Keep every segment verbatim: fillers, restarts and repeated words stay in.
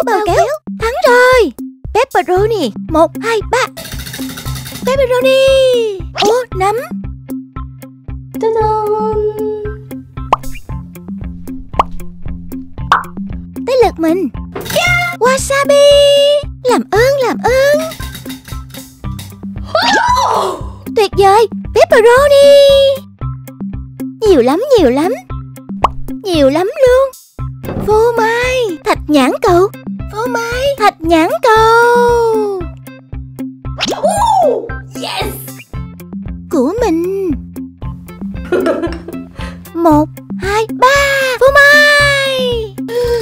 bao kéo. Thắng rồi. Pepperoni. Một, hai, ba. Pepperoni. Ô, nấm. Tới lượt mình. Yeah. Wasabi. Làm ơn, làm ơn. Tuyệt vời. Pepperoni. Nhiều lắm, nhiều lắm. Nhiều lắm luôn. Phô mai. Thạch nhãn cầu. Phô mai. Thạch nhãn cầu. Yes. Của mình. Một, hai, ba. Phô mai.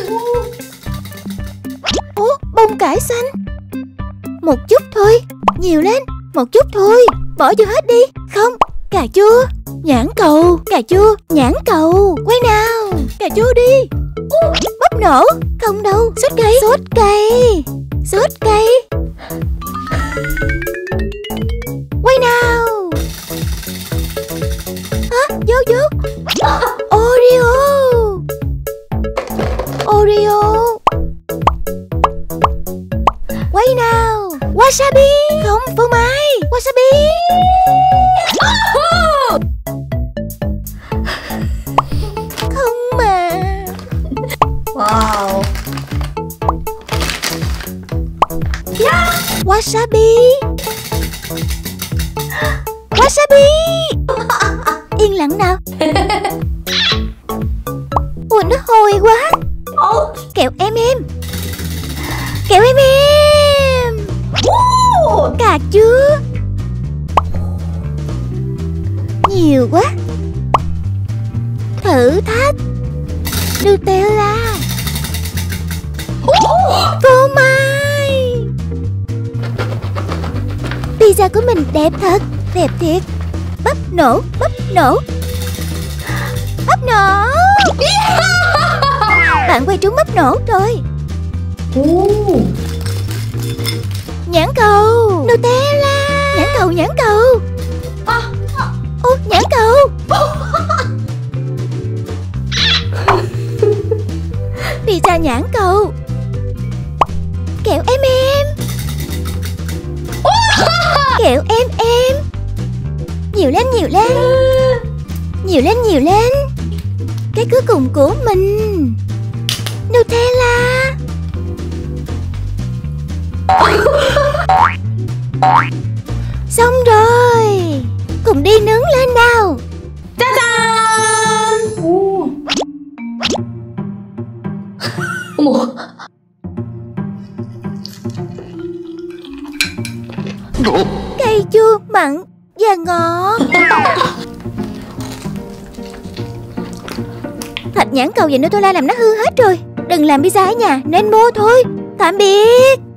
Ủa, bông cải xanh. Một chút thôi. Nhiều lên. Một chút thôi. Bỏ vô hết đi. Không. Cà chua. Nhãn cầu. Cà chua. Nhãn cầu. Quay nào. Cà chua đi. Bắp nổ. Không đâu. Sốt cây. Sốt cây. Sốt cây. Quay nào. Hả? Vô vô. Oreo. Oreo. Quay nào. Wasabi. Không, phô mai. Wasabi. Không mà. Wow. Yeah. Wasabi. Wasabi. Yên lặng nào. Ủa, nó hôi quá. Kẹo em em. Kẹo em em. Cà chua. Nhiều quá. Thử thách. Nutella. Phô mai. Pizza của mình đẹp thật. Đẹp thiệt. Bắp nổ. Bắp nổ. Bắp nổ. Bạn quay trúng bắp nổ rồi. Nhãn cầu. Nutella. Nhãn cầu, nhãn cầu. Ô, nhãn cầu. Pizza nhãn cầu. Kẹo em em. Kẹo em em. Nhiều lên, nhiều lên. Nhiều lên, nhiều lên. Cái cuối cùng của mình. Nutella. Xong rồi. Cùng đi nướng lên nào. Ta-da! Cay chua, mặn và ngọt. Thạch nhãn cầu và Nutella làm nó hư hết rồi. Đừng làm pizza ở nhà nên mua thôi. Tạm biệt.